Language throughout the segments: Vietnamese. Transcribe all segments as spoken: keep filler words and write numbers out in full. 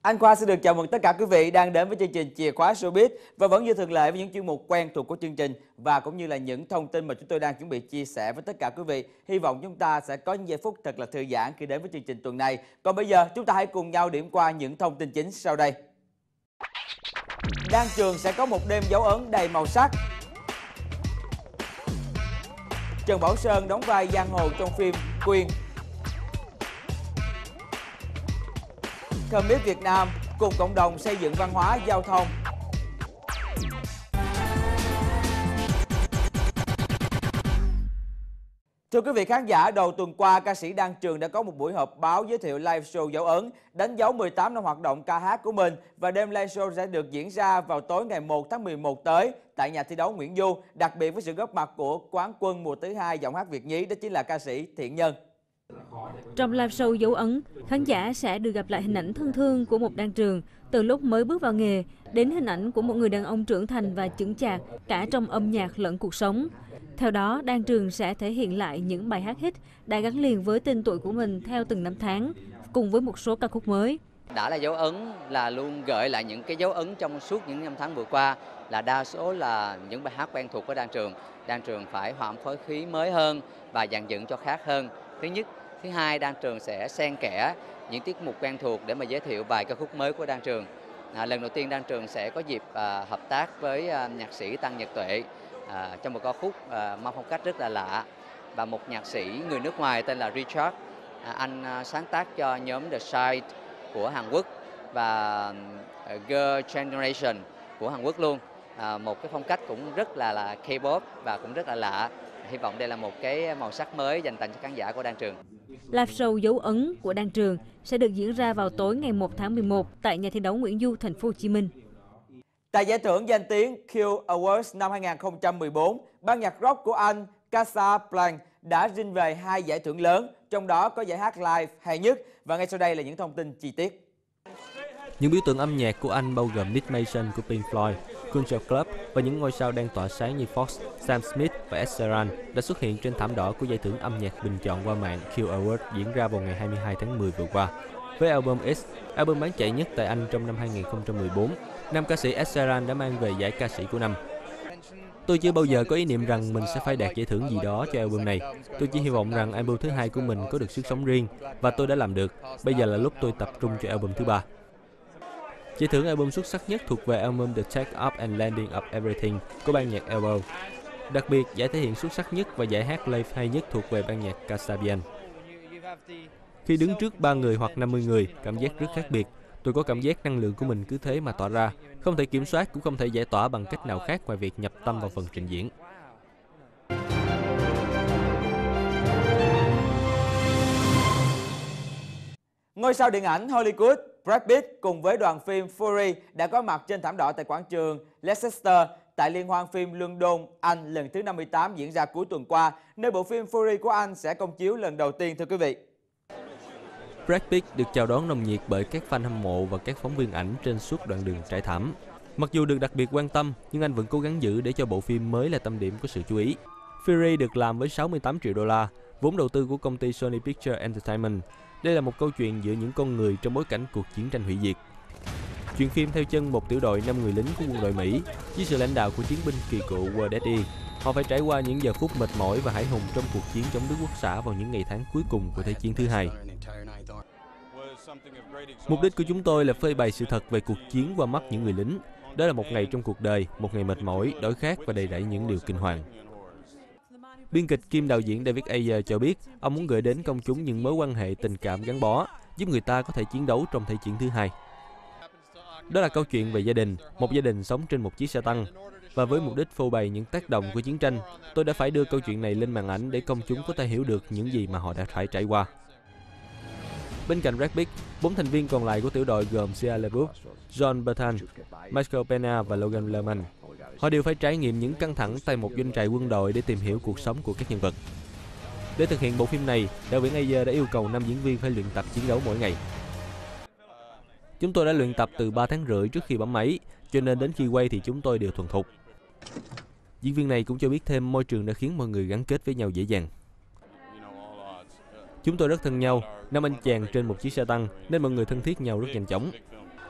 Anh Khoa xin được chào mừng tất cả quý vị đang đến với chương trình Chìa khóa Showbiz và vẫn như thường lệ với những chuyên mục quen thuộc của chương trình và cũng như là những thông tin mà chúng tôi đang chuẩn bị chia sẻ với tất cả quý vị. Hy vọng chúng ta sẽ có những giây phút thật là thư giãn khi đến với chương trình tuần này. Còn bây giờ chúng ta hãy cùng nhau điểm qua những thông tin chính sau đây. Đan Trường sẽ có một đêm dấu ấn đầy màu sắc. Trần Bảo Sơn đóng vai giang hồ trong phim Quyên. Commit Việt Nam cùng cộng đồng xây dựng văn hóa giao thông. Thưa quý vị khán giả, đầu tuần qua, ca sĩ Đan Trường đã có một buổi họp báo giới thiệu live show dấu ấn, đánh dấu mười tám năm hoạt động ca hát của mình và đêm live show sẽ được diễn ra vào tối ngày một tháng mười một tới tại nhà thi đấu Nguyễn Du, đặc biệt với sự góp mặt của quán quân mùa thứ hai giọng hát Việt nhí, đó chính là ca sĩ Thiện Nhân. Trong live show dấu ấn, khán giả sẽ được gặp lại hình ảnh thân thương của một Đan Trường từ lúc mới bước vào nghề đến hình ảnh của một người đàn ông trưởng thành và chững chạc cả trong âm nhạc lẫn cuộc sống. Theo đó, Đan Trường sẽ thể hiện lại những bài hát hit đã gắn liền với tên tuổi của mình theo từng năm tháng, cùng với một số ca khúc mới. Đã là dấu ấn là luôn gợi lại những cái dấu ấn trong suốt những năm tháng vừa qua, là đa số là những bài hát quen thuộc của Đan Trường. Đan Trường phải hòa âm phối khí mới hơn và dàn dựng cho khác hơn. Thứ nhất. Thứ hai, Đan Trường sẽ xen kẽ những tiết mục quen thuộc để mà giới thiệu bài ca khúc mới của Đan Trường. À, lần đầu tiên Đan Trường sẽ có dịp à, hợp tác với à, nhạc sĩ Tăng Nhật Tuệ à, trong một ca khúc à, mang phong cách rất là lạ, và một nhạc sĩ người nước ngoài tên là Richard. À, anh à, sáng tác cho nhóm The Side của Hàn Quốc và à, Girl Generation của Hàn Quốc luôn. À, một cái phong cách cũng rất là là K-pop và cũng rất là lạ. Hy vọng đây là một cái màu sắc mới dành tặng cho khán giả của Đan Trường. Live show dấu ấn của Đan Trường sẽ được diễn ra vào tối ngày một tháng mười một tại nhà thi đấu Nguyễn Du, thành phố Hồ Chí Minh. Tại giải thưởng danh tiếng Q Awards năm hai nghìn không trăm mười bốn, ban nhạc rock của Anh Casablanca đã rinh về hai giải thưởng lớn, trong đó có giải hát live hay nhất, và ngay sau đây là những thông tin chi tiết. Những biểu tượng âm nhạc của Anh bao gồm Nick Mason của Pink Floyd, Culture Club và những ngôi sao đang tỏa sáng như Fox, Sam Smith và Ed Sheeran đã xuất hiện trên thảm đỏ của giải thưởng âm nhạc bình chọn qua mạng Q Awards diễn ra vào ngày hai mươi hai tháng mười vừa qua. Với album X, album bán chạy nhất tại Anh trong năm hai nghìn không trăm mười bốn, nam ca sĩ Ed Sheeran đã mang về giải ca sĩ của năm. Tôi chưa bao giờ có ý niệm rằng mình sẽ phải đạt giải thưởng gì đó cho album này. Tôi chỉ hy vọng rằng album thứ hai của mình có được sức sống riêng, và tôi đã làm được. Bây giờ là lúc tôi tập trung cho album thứ ba. Giải thưởng album xuất sắc nhất thuộc về album The Take Up and Landing of Everything của ban nhạc Elbow. Đặc biệt, giải thể hiện xuất sắc nhất và giải hát live hay nhất thuộc về ban nhạc Casablanca. Khi đứng trước ba người hoặc năm mươi người, cảm giác rất khác biệt. Tôi có cảm giác năng lượng của mình cứ thế mà tỏa ra, không thể kiểm soát cũng không thể giải tỏa bằng cách nào khác ngoài việc nhập tâm vào phần trình diễn. Ngôi sao điện ảnh Hollywood Brad Pitt cùng với đoàn phim Fury đã có mặt trên thảm đỏ tại quảng trường Leicester tại Liên hoan phim London, Anh lần thứ năm mươi tám diễn ra cuối tuần qua, nơi bộ phim Fury của Anh sẽ công chiếu lần đầu tiên, thưa quý vị. Brad Pitt được chào đón nồng nhiệt bởi các fan hâm mộ và các phóng viên ảnh trên suốt đoạn đường trải thảm. Mặc dù được đặc biệt quan tâm, nhưng anh vẫn cố gắng giữ để cho bộ phim mới là tâm điểm của sự chú ý. Fury được làm với sáu mươi tám triệu đô la, vốn đầu tư của công ty Sony Pictures Entertainment. Đây là một câu chuyện giữa những con người trong bối cảnh cuộc chiến tranh hủy diệt. Chuyện phim theo chân một tiểu đội năm người lính của quân đội Mỹ dưới sự lãnh đạo của chiến binh kỳ cựu World Dead E. Họ phải trải qua những giờ phút mệt mỏi và hãi hùng trong cuộc chiến chống Đức Quốc xã vào những ngày tháng cuối cùng của Thế chiến thứ hai. Mục đích của chúng tôi là phơi bày sự thật về cuộc chiến qua mắt những người lính. Đó là một ngày trong cuộc đời, một ngày mệt mỏi, đói khát và đầy rẫy những điều kinh hoàng. Biên kịch kiêm đạo diễn David Ayer cho biết ông muốn gửi đến công chúng những mối quan hệ tình cảm gắn bó, giúp người ta có thể chiến đấu trong Thế chiến thứ hai. Đó là câu chuyện về gia đình, một gia đình sống trên một chiếc xe tăng. Và với mục đích phô bày những tác động của chiến tranh, tôi đã phải đưa câu chuyện này lên màn ảnh để công chúng có thể hiểu được những gì mà họ đã phải trải qua. Bên cạnh Brad Pitt, bốn thành viên còn lại của tiểu đội gồm Shia LaBeouf, John Bertan, Michael Pena và Logan Lerman. Họ đều phải trải nghiệm những căng thẳng tại một doanh trại quân đội để tìm hiểu cuộc sống của các nhân vật. Để thực hiện bộ phim này, đạo diễn Ayer đã yêu cầu năm diễn viên phải luyện tập chiến đấu mỗi ngày. Chúng tôi đã luyện tập từ ba tháng rưỡi trước khi bấm máy, cho nên đến khi quay thì chúng tôi đều thuần thục. Diễn viên này cũng cho biết thêm môi trường đã khiến mọi người gắn kết với nhau dễ dàng. Chúng tôi rất thân nhau, năm anh chàng trên một chiếc xe tăng nên mọi người thân thiết nhau rất nhanh chóng.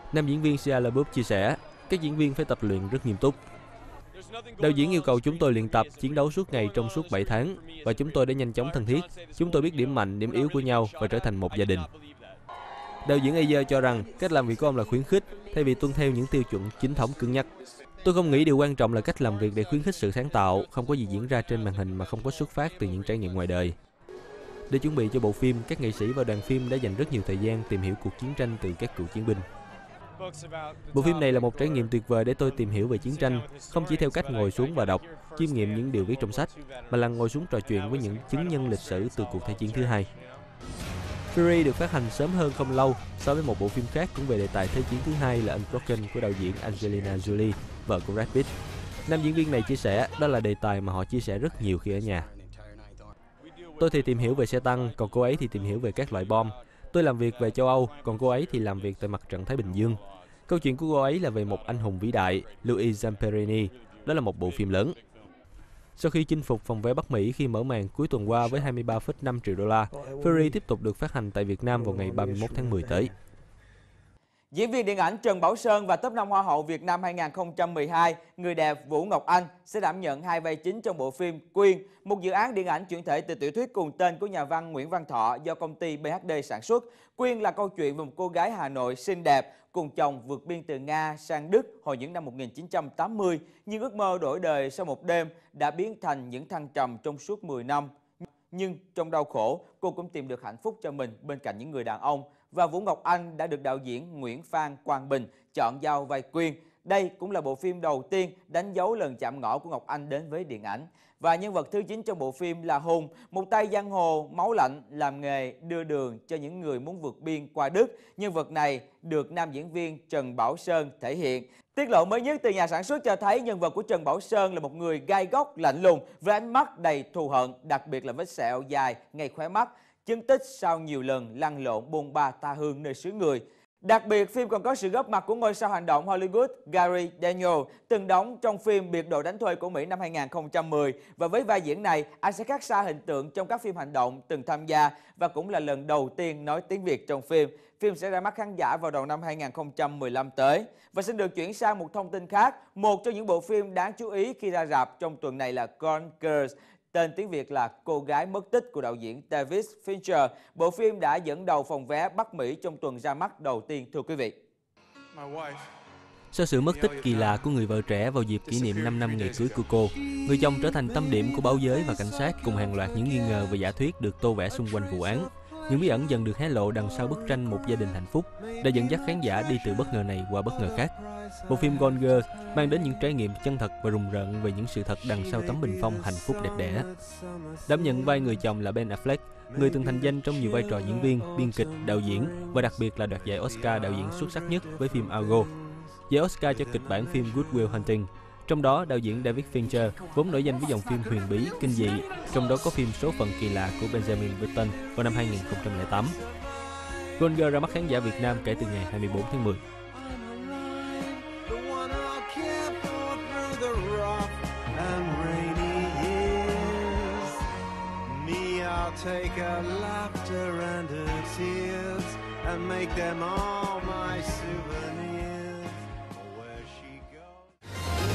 Nam diễn viên Shia LaBeouf chia sẻ, các diễn viên phải tập luyện rất nghiêm túc. Đạo diễn yêu cầu chúng tôi luyện tập, chiến đấu suốt ngày trong suốt bảy tháng và chúng tôi đã nhanh chóng thân thiết. Chúng tôi biết điểm mạnh, điểm yếu của nhau và trở thành một gia đình. Đạo diễn Ayer cho rằng cách làm việc của ông là khuyến khích thay vì tuân theo những tiêu chuẩn chính thống cứng nhắc. Tôi không nghĩ điều quan trọng là cách làm việc để khuyến khích sự sáng tạo, không có gì diễn ra trên màn hình mà không có xuất phát từ những trải nghiệm ngoài đời. Để chuẩn bị cho bộ phim, các nghệ sĩ và đoàn phim đã dành rất nhiều thời gian tìm hiểu cuộc chiến tranh từ các cựu chiến binh. Bộ phim này là một trải nghiệm tuyệt vời để tôi tìm hiểu về chiến tranh, không chỉ theo cách ngồi xuống và đọc, chiêm nghiệm những điều viết trong sách, mà là ngồi xuống trò chuyện với những chứng nhân lịch sử từ cuộc Thế chiến thứ hai. Fury được phát hành sớm hơn không lâu so với một bộ phim khác cũng về đề tài Thế chiến thứ hai là Unbroken của đạo diễn Angelina Jolie, vợ của Brad Pitt. Nam diễn viên này chia sẻ đó là đề tài mà họ chia sẻ rất nhiều khi ở nhà. Tôi thì tìm hiểu về xe tăng, còn cô ấy thì tìm hiểu về các loại bom. Tôi làm việc về châu Âu, còn cô ấy thì làm việc tại mặt trận Thái Bình Dương. Câu chuyện của cô ấy là về một anh hùng vĩ đại, Louis Zamperini. Đó là một bộ phim lớn. Sau khi chinh phục phòng vé Bắc Mỹ khi mở màn cuối tuần qua với hai mươi ba phẩy năm triệu đô la, Fury tiếp tục được phát hành tại Việt Nam vào ngày ba mươi mốt tháng mười tới. Diễn viên điện ảnh Trần Bảo Sơn và top năm Hoa hậu Việt Nam hai nghìn không trăm mười hai, người đẹp Vũ Ngọc Anh sẽ đảm nhận hai vai chính trong bộ phim Quyên, một dự án điện ảnh chuyển thể từ tiểu thuyết cùng tên của nhà văn Nguyễn Văn Thọ do công ty bê hát đê sản xuất. Quyên là câu chuyện về một cô gái Hà Nội xinh đẹp cùng chồng vượt biên từ Nga sang Đức hồi những năm một nghìn chín trăm tám mươi, nhưng ước mơ đổi đời sau một đêm đã biến thành những thăng trầm trong suốt mười năm. Nhưng trong đau khổ, cô cũng tìm được hạnh phúc cho mình bên cạnh những người đàn ông. Và Vũ Ngọc Anh đã được đạo diễn Nguyễn Phan Quang Bình chọn giao vai Quyên. Đây cũng là bộ phim đầu tiên đánh dấu lần chạm ngõ của Ngọc Anh đến với điện ảnh. Và nhân vật thứ chín trong bộ phim là Hùng, một tay giang hồ máu lạnh làm nghề đưa đường cho những người muốn vượt biên qua Đức. Nhân vật này được nam diễn viên Trần Bảo Sơn thể hiện. Tiết lộ mới nhất từ nhà sản xuất cho thấy nhân vật của Trần Bảo Sơn là một người gai góc, lạnh lùng với ánh mắt đầy thù hận, đặc biệt là vết sẹo dài ngay khóe mắt, chứng tích sau nhiều lần lăn lộn bôn ba tha hương nơi xứ người. Đặc biệt, phim còn có sự góp mặt của ngôi sao hành động Hollywood Gary Daniel, từng đóng trong phim Biệt đội đánh thuê của Mỹ năm hai nghìn không trăm mười. Và với vai diễn này, anh sẽ khác xa hình tượng trong các phim hành động từng tham gia và cũng là lần đầu tiên nói tiếng Việt trong phim. Phim sẽ ra mắt khán giả vào đầu năm hai nghìn không trăm mười lăm tới. Và xin được chuyển sang một thông tin khác. Một trong những bộ phim đáng chú ý khi ra rạp trong tuần này là Gone Girls, tên tiếng Việt là Cô gái mất tích của đạo diễn David Fincher. Bộ phim đã dẫn đầu phòng vé Bắc Mỹ trong tuần ra mắt đầu tiên, thưa quý vị. Sau sự mất tích kỳ lạ của người vợ trẻ vào dịp kỷ niệm năm năm ngày cưới của cô, người chồng trở thành tâm điểm của báo giới và cảnh sát cùng hàng loạt những nghi ngờ và giả thuyết được tô vẽ xung quanh vụ án. Những bí ẩn dần được hé lộ đằng sau bức tranh một gia đình hạnh phúc đã dẫn dắt khán giả đi từ bất ngờ này qua bất ngờ khác. Bộ phim Gone Girls mang đến những trải nghiệm chân thật và rùng rợn về những sự thật đằng sau tấm bình phong hạnh phúc đẹp đẽ. Đảm nhận vai người chồng là Ben Affleck, người từng thành danh trong nhiều vai trò diễn viên, biên kịch, đạo diễn và đặc biệt là đoạt giải Oscar đạo diễn xuất sắc nhất với phim Argo. Giải Oscar cho kịch bản phim Good Will Hunting. Trong đó, đạo diễn David Fincher vốn nổi danh với dòng phim huyền bí, kinh dị, trong đó có phim Số phận kỳ lạ của Benjamin Button vào năm hai nghìn không trăm lẻ tám. Gone Girls ra mắt khán giả Việt Nam kể từ ngày hai mươi bốn tháng mười. Take her laughter and her tears and make them all my souvenirs. Where she goes.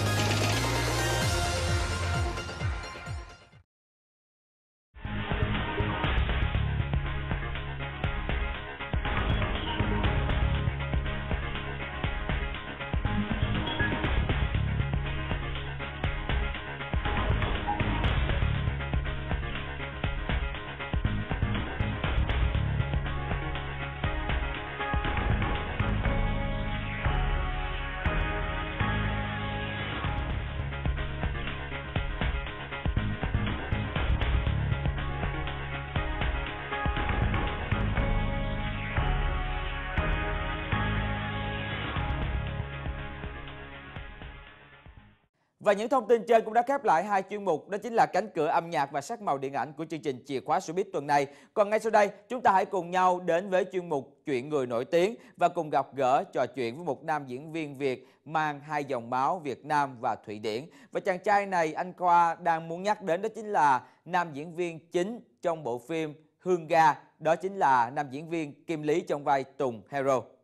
Và những thông tin trên cũng đã khép lại hai chuyên mục, đó chính là cánh cửa âm nhạc và sắc màu điện ảnh của chương trình Chìa khóa Showbiz tuần này. Còn ngay sau đây, chúng ta hãy cùng nhau đến với chuyên mục Chuyện người nổi tiếng và cùng gặp gỡ trò chuyện với một nam diễn viên Việt mang hai dòng máu Việt Nam và Thụy Điển. Và chàng trai này anh Khoa đang muốn nhắc đến đó chính là nam diễn viên chính trong bộ phim Hương Ga, đó chính là nam diễn viên Kim Lý trong vai Tùng Hero.